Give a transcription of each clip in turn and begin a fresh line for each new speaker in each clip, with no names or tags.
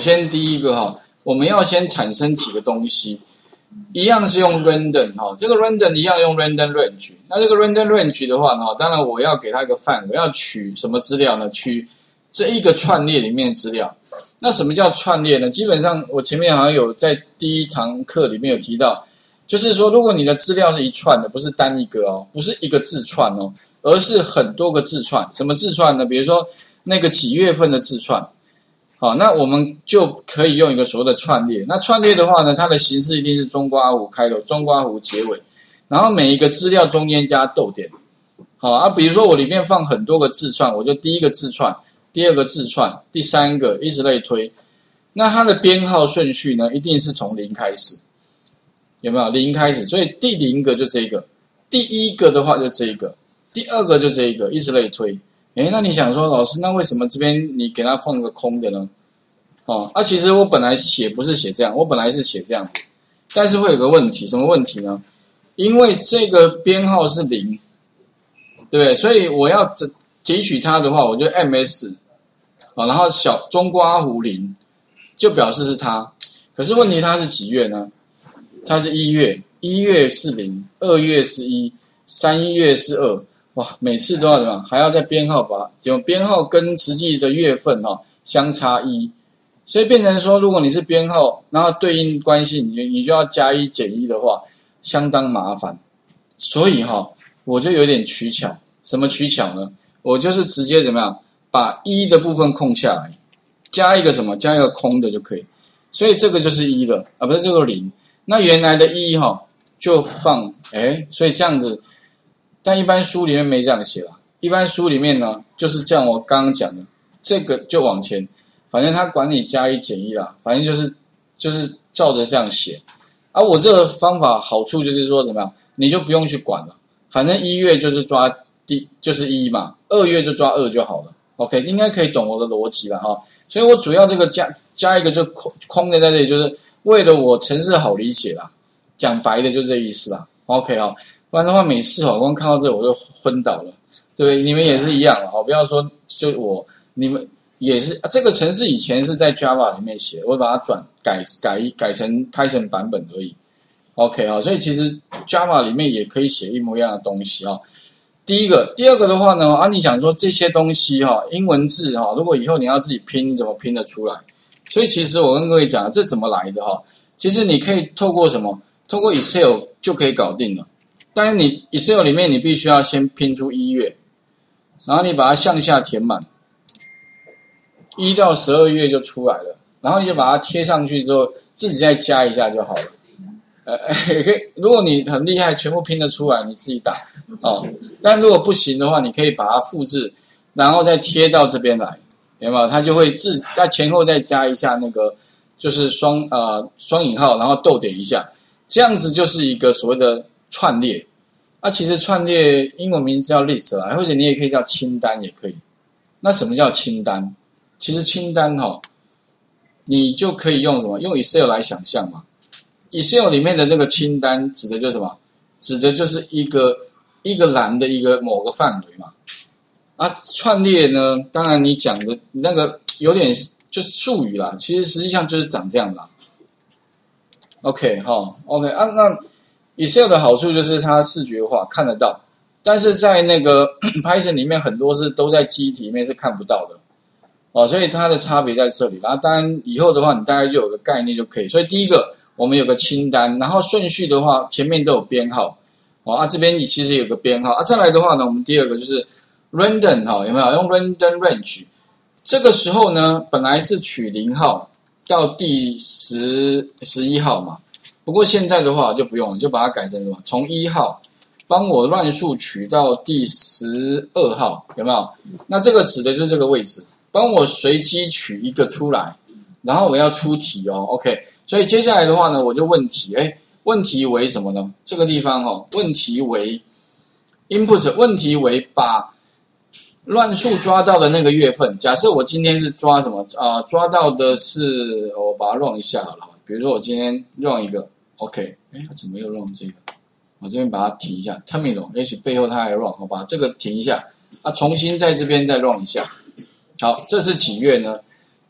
先第一个我们要先产生几个东西，一样是用 random 这个 random 一样用 random range。那这个 random range 的话当然我要给它一个范围，要取什么资料呢？取这一个串列里面的资料。那什么叫串列呢？基本上我前面好像有在第一堂课里面有提到，就是说如果你的资料是一串的，不是单一个不是一个字串而是很多个字串。什么字串呢？比如说那个几月份的字串。好，那我们就可以用一个所谓的串列。那串列的话呢，它的形式一定是中括弧开头，中括弧结尾，然后每一个资料中间加逗点。好比如说我里面放很多个字串，我就第一个字串，第二个字串，第三个，以此类推。那它的编号顺序呢，一定是从0开始，有没有？0开始，所以第0个就这个，第1个的话就这个，第2个就这个，以此类推。那你想说，老师，那为什么这边你给它放个空的呢？其实我本来写不是写这样，我本来是写这样子，但是会有个问题，什么问题呢？因为这个编号是0，对不对？所以我要截取它的话，我就 ms，然后小中括弧0，就表示是它。可是问题它是几月呢？它是1月，1月是0，2月是1， 3月是2。哇，每次都要怎么样？还要再编号编号跟实际的月份相差1，所以变成说，如果你是编号，然后对应关系，你就要加1减1的话，相当麻烦。所以我就有点取巧。什么取巧呢？我就是直接怎么样，把1的部分空下来，加一个什么？加一个空的就可以。所以这个就是1了不是这个0。那原来的1就放所以这样子。但一般书里面没这样写啦，一般书里面呢就是这样，我刚刚讲的这个就往前，反正他管你加1减1啦，反正就是照着这样写。我这个方法好处就是说怎么样，你就不用去管了，反正1月就是抓就是1嘛，2月就抓2就好了。OK， 应该可以懂我的逻辑了所以我主要这个加一个就空的在这里，就是为了我程式好理解啦，讲白的就这意思啦。OK 不然的话，每次光看到这我就昏倒了，对不对？你们也是一样不要说就你们也是这个程式以前是在 Java 里面写，我把它改成 Python 版本而已。OK 所以其实 Java 里面也可以写一模一样的东西第二个的话呢你想说这些东西英文字如果以后你要自己拼，你怎么拼得出来？所以其实我跟各位讲，这怎么来的其实你可以透过什么？透过 Excel 就可以搞定了。但是你 Excel 里面你必须要先拼出1月，然后你把它向下填满，1到12月就出来了，然后你就把它贴上去之后，自己再加一下就好了。可以，如果你很厉害，全部拼得出来，你自己打但如果不行的话，你可以把它复制，然后再贴到这边来，有没有？它就会在前后再加一下那个，就是双引号，然后逗点一下，这样子就是一个所谓的串列。其实串列英文名字叫 list 啦，或者你也可以叫清单也可以。那什么叫清单？其实清单你就可以用什么？用 Excel 来想象嘛。Excel 里面的这个清单指的就是什么？指的就是一个栏的一个某个范围嘛。串列呢，当然你讲的那个有点就是术语啦，其实实际上就是长这样啦。OK ，OK 那 Excel 的好处就是它视觉化看得到，但是在那个Python 里面很多是都在记忆体里面是看不到的所以它的差别在这里。然后当然以后的话，你大概就有个概念就可以。所以第一个我们有个清单，然后顺序的话前面都有编号这边你其实有个编号再来的话呢，我们第二个就是 random 有没有用 random range？ 这个时候呢，本来是取0号到第11号嘛。不过现在的话就不用了，就把它改成什么？从1号帮我乱数取到第12号，有没有？那这个指的就是这个位置，帮我随机取一个出来，然后我要出题OK， 所以接下来的话呢，我就问题，问题为什么呢？这个地方问题为 input， 问题为把乱数抓到的那个月份。假设我今天是抓什么抓到的是我把它 run 一下好了。比如说我今天 run 一个 OK， 它怎么又 run 这个？我这边把它停一下 terminal， 也许背后它还 run， 我把这个停一下重新在这边再 run 一下。好，这是几月呢？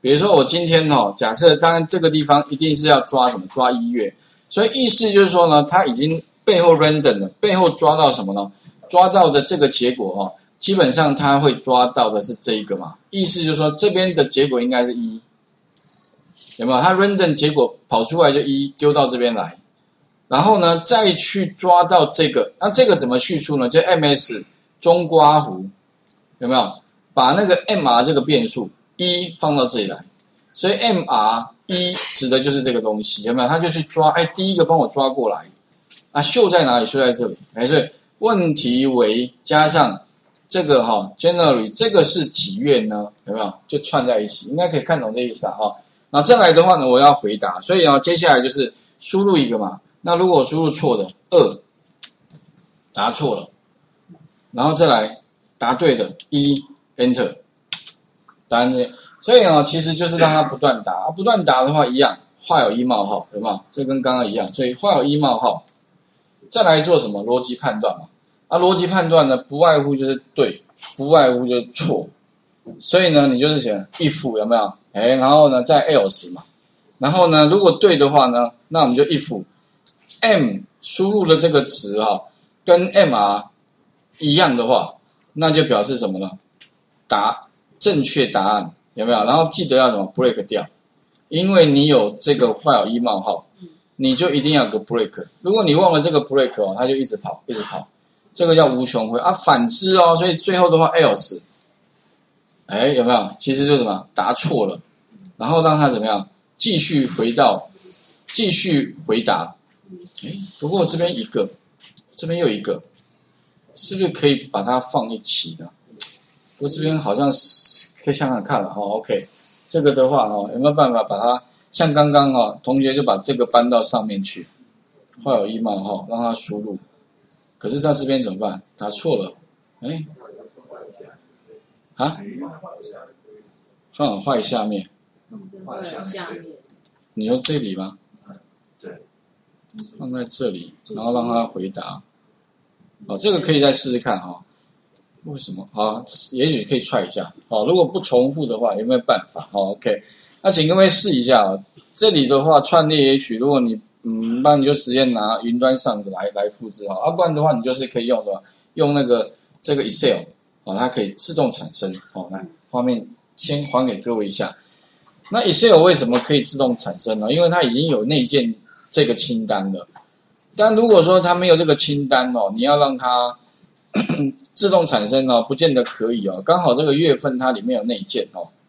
比如说我今天假设当然这个地方一定是要抓什么？抓1月，所以意思就是说呢，它已经背后 random 了，背后抓到什么呢？抓到的这个结果基本上它会抓到的是这一个嘛，意思就是说这边的结果应该是1，有没有？它 random 结果跑出来就1，丢到这边来，然后呢再去抓到这个，那这个怎么叙述呢？就 ms 中括弧，有没有？把那个 mr 这个变数1放到这里来，所以 mr 1指的就是这个东西，有没有？它就去抓，第一个帮我抓过来，秀在哪里？秀在这里，所以问题为加上这个January 这个是几月呢？有没有？就串在一起，应该可以看懂这意思那再来的话呢，我要回答，所以接下来就是输入一个嘛。那如果我输入错的2，答错了，然后再来答对的1 Enter， 答案这，所以其实就是让它不断答，不断答的话一样，画有1冒号，有没有？这跟刚刚一样，所以画有1冒号，再来做什么逻辑判断嘛？逻辑判断呢，不外乎就是对，不外乎就是错，所以呢，你就是写 if 有没有？然后呢再 else 嘛，然后呢如果对的话呢，那我们就 if m 输入的这个词跟 mr 一样的话，那就表示什么呢？正确答案有没有？然后记得要怎么 break 掉，因为你有这个画有1冒号，你就一定要有个 break。如果你忘了这个 break 它就一直跑，一直跑，这个叫无穷回反之所以最后的话 else， 有没有？其实就是什么？答错了，然后让它怎么样？继续回答。不过这边一个，这边又一个，是不是可以把它放一起呢？不过这边好像是可以想想看了OK， 这个的话有没有办法把它像刚刚同学就把这个搬到上面去，画有1冒号让它输入，可是在这边怎么办？答错了，放坏下面，你说这里吗？
对，
放在这里，然后让它回答。这个可以再试试看为什么？也许可以try一下。如果不重复的话，有没有办法？OK， 那请各位试一下这里的话串列也许，如果你不然你就直接拿云端上的来复制不然的话你就是可以用什么？用这个 Excel 它可以自动产生来画面先还给各位一下。那 Excel 为什么可以自动产生呢？因为它已经有内建这个清单了。但如果说它没有这个清单你要让它自动产生不见得可以刚好这个月份它里面有内建